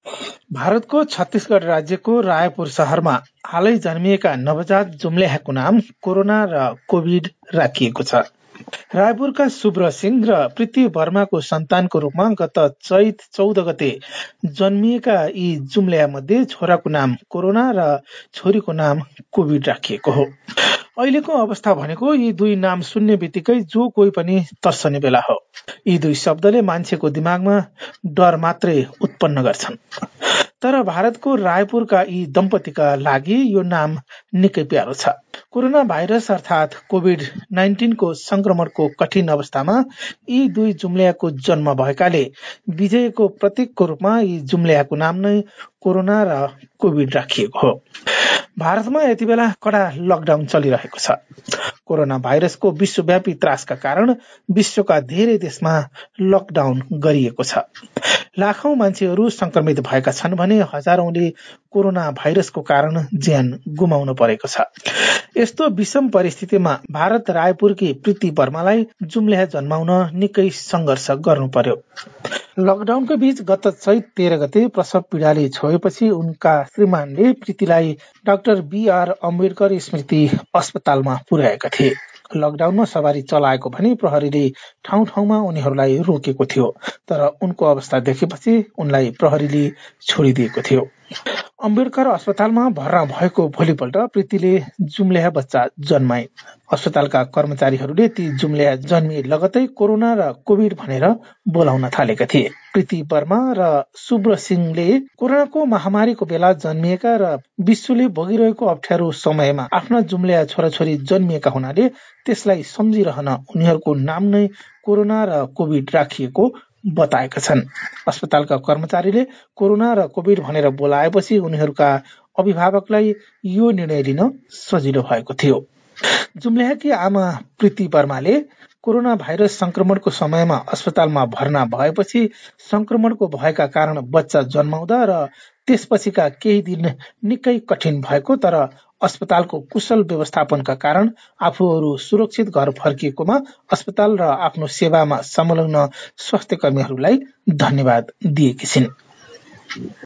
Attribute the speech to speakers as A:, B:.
A: भारतको छत्तीसगढ राज्यको रायपुर शहरमा हालै जन्मिएका नवजात जुम्ल्याहाको नाम कोरोना र कोभिड राखिएको छ। रायपुरका सुब्र सिंह र प्रीति वर्माको सन्तानको रूपमा गत चैत 14 गते जन्मिएका यी जुम्ल्याहा मध्ये छोराको नाम कोरोना र छोरीको नाम कोभिड राखिएको हो। अहिलेको अवस्था भनेको यी दुई नाम सुन्ने बित्तिकै जो कोही पनि तर्सने बेला हो। यी दुई शब्दले मान्छेको दिमागमा डर मात्रै उत्पन्न गर्छन्। तर भारतको रायपुरका यी दम्पतिका लागि यो नाम निकै प्यारो छ। कोरोना भाइरस अर्थात कोभिड-19 को संक्रमणको कठिन अवस्थामा यी दुई जुम्ल्याहाको जन्म भएकाले विजयको प्रतीकको रूपमा यी जुम्ल्याहाको नाम नै कोरोना र कोभिड राखिएको हो। भारतमा यति बेला कडा लकडाउन चलिरहेको छ। कोरोना भाइरसको विश्वव्यापी त्रासका कारण विश्वका धेरै देशमा लकडाउन गरिएको छ। लाखौं मान्छेहरू संक्रमित भएका छन् भने हजारौंले कोरोना भाइरसको कारण ज्यान गुमाउन परेको छ। यस्तो विषम परिस्थितिमा भारत रायपुरकी प्रीति वर्मालाई जुम्ल्याहा जन्माउन निकै संघर्ष गर्नु पर्यो। लकडाउनको बीच गत चैत 13 गते प्रसव पीडाले छोएपछि उनका श्रीमानले प्रीतिलाई डाक्टर BR अम्बेडकर स्मृति अस्पतालमा पुर्याएका थिए। लकडाउनमा सवारी चलाएको भनी प्रहरीले ठाउँ ठाउँमा उनीहरूलाई रोकेको थियो। तर उनको अवस्था देखेपछि उनलाई प्रहरीले छोडिदिएको थियो। अम्बेडकर अस्पतालमा भर्ना भएको भोलिपल्ट प्रीतिले जुम्ल्याहा बच्चा जन्माए। अस्पतालका कर्मचारीहरूले ती जुम्ल्याहा जन्मिए लगतै कोरोना र कोभिड भनेर बोलाउन थालेका थिए। प्रीति वर्मा र सुब्र सिंहले कोरोनाको महामारीको बेला जन्मिएका र विश्वले भोगिरहेको अप्ठ्यारो समयमा आफ्ना जुम्ल्याहा छोराछोरी जन्मिएका हुनाले त्यसलाई सम्झिरहन उनीहरूको नाम नै कोरोना र कोभिड राखिएको बताएका छन्। अस्पतालका कर्मचारीले कोरोना र कोभिड भनेर बोलाएपछि उनीहरूका अभिभावकलाई यो निर्णय लिन सजिलो भएको थियो। जुम्ल्याहाकी आमा प्रीति वर्माले कोरोना भाइरस संक्रमणको समयमा अस्पतालमा भर्ना भएपछि संक्रमणको भएका कारण बच्चा जन्माउँदा र त्यसपछिका केही दिन निकै कठिन भएको तर अस्पतालको कुशल व्यवस्थापनका कारण आफूहरू सुरक्षित घर फर्किएकोमा अस्पताल र आफ्नो सेवामा संलग्न स्वास्थ्य कर्मीहरूलाई धन्यवाद दिएकी छिन्।